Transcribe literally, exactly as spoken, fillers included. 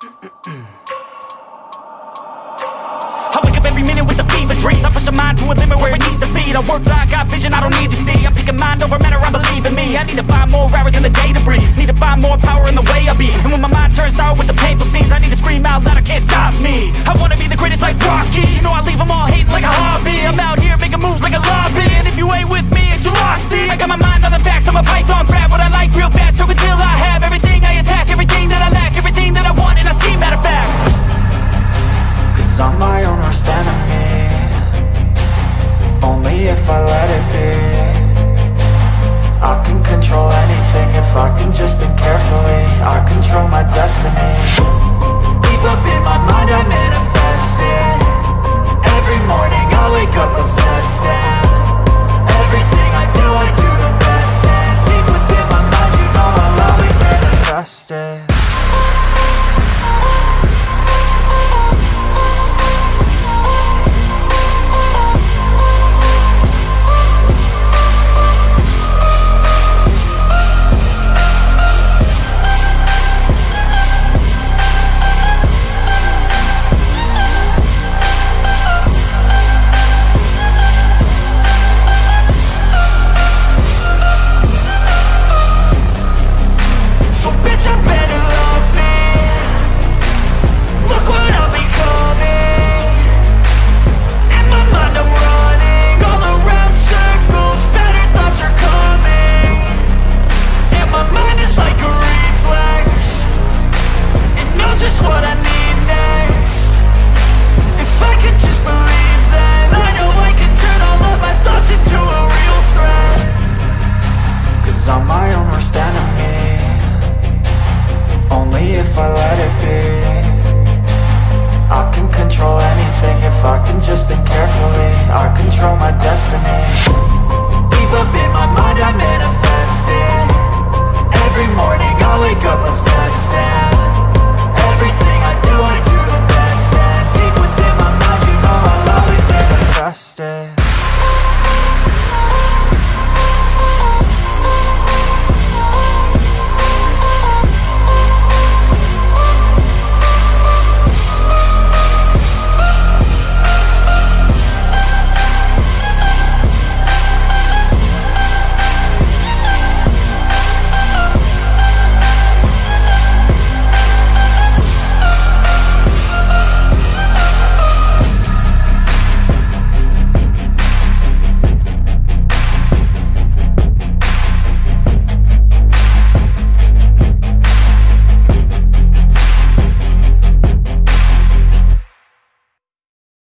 I wake up every minute with the fever dreams. I push my mind to a limit where it needs to be. I work blind, got vision I don't need to see. I'm picking mind over matter, I believe in me. I need to find more hours in the day to breathe. Need to find more power in the way I be. And when my mind turns sour with the painful scenes, I need to scream out loud, I can't stop me. I wanna be the greatest like Rocky. You know I leave them all hating like a hobby. I'm out here making moves like a lobby. And if you ain't with me, it's your loss, see. I got my mind on the facts, I'm a python, grab what I like real fast. Choke until I have everything I attack, everything that I lack, everything that I want, and I see, matter of fact. Cause I'm my own worst enemy, only if I let it be. I can control anything if I can just think carefully. I control my destiny. Deep up in my mind I manifest it. Every morning I wake up obsessed, and everything I do I do the best. And deep within my mind you know I'll always manifest it. Wake